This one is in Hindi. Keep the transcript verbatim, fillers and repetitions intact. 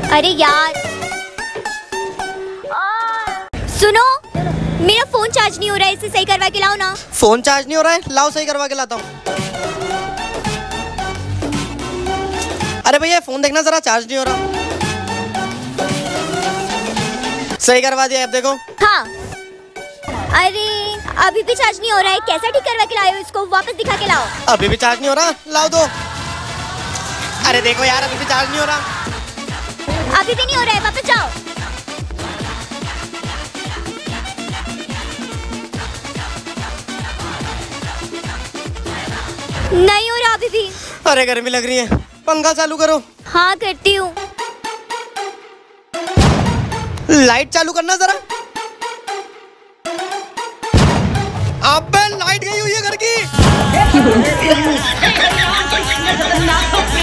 अरे यार सुनो, मेरा फोन चार्ज नहीं हो रहा है, इसे सही करवा के लाओ ना। फोन चार्ज नहीं हो रहा है, लाओ सही करवा के लाता हूँ। अरे भैया फोन देखना जरा, चार्ज नहीं हो रहा। सही करवा दिया, अब देखो। हाँ, अरे अभी भी चार्ज नहीं हो रहा है, कैसा ठीक करवा के लाए हो इसको? वापस दिखा के लाओ। अभी भी चार्ज नहीं हो रहा, लाओ दो। अरे देखो यार, अभी भी चार्ज नहीं हो रहा। अभी भी नहीं हो रहा है, वापस जाओ। नहीं हो रहा अभी भी। अरे गर्मी लग रही है, पंखा चालू करो। हाँ करती हूँ। लाइट चालू करना जरा। अबे लाइट गई हुई है घर की।